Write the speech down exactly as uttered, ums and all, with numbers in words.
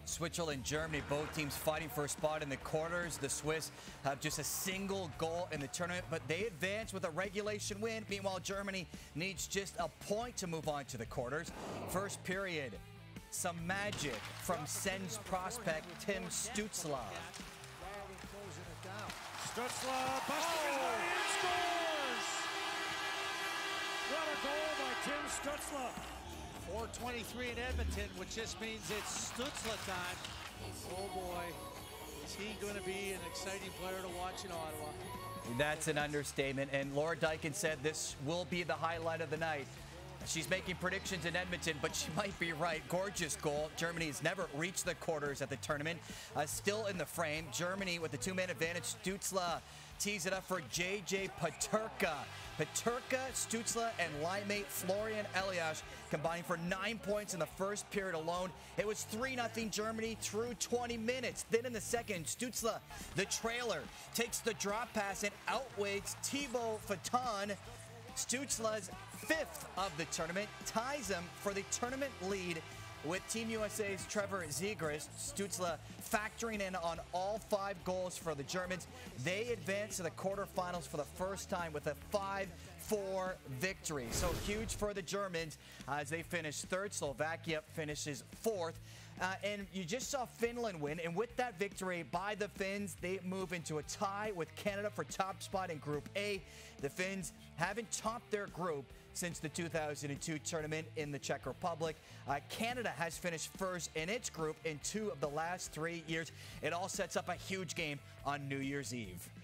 Switzerland and Germany, both teams fighting for a spot in the quarters. The Swiss have just a single goal in the tournament, but they advance with a regulation win. Meanwhile, Germany needs just a point to move on to the quarters. First period, some magic from Sens prospect Tim Stuetzle. Stuetzle busting his way in, scores! What a goal by Tim Stuetzle. four twenty-three in Edmonton, which just means it's Stuetzle time. Oh boy, is he going to be an exciting player to watch in Ottawa. That's an understatement, and Laura Dykin said this will be the highlight of the night. She's making predictions in Edmonton, but she might be right. Gorgeous goal. Germany has never reached the quarters at the tournament. Uh, still in the frame. Germany with the two-man advantage. Stuetzle tees it up for J J Peterka. Peterka, Stuetzle, and linemate Florian Elias combining for nine points in the first period alone. It was three nothing Germany through twenty minutes. Then in the second, Stuetzle, the trailer, takes the drop pass and outweighs Thibaut Faton. Stuetzle's fifth of the tournament, ties him for the tournament lead with Team U S A's Trevor Zegras. Stuetzle factoring in on all five goals for the Germans. They advance to the quarterfinals for the first time with a five four victory. So huge for the Germans as they finish third. Slovakia finishes fourth. Uh, and you just saw Finland win, and with that victory by the Finns, they move into a tie with Canada for top spot in Group A. The Finns haven't topped their group since the two thousand two tournament in the Czech Republic. Uh, Canada has finished first in its group in two of the last three years. It all sets up a huge game on New Year's Eve.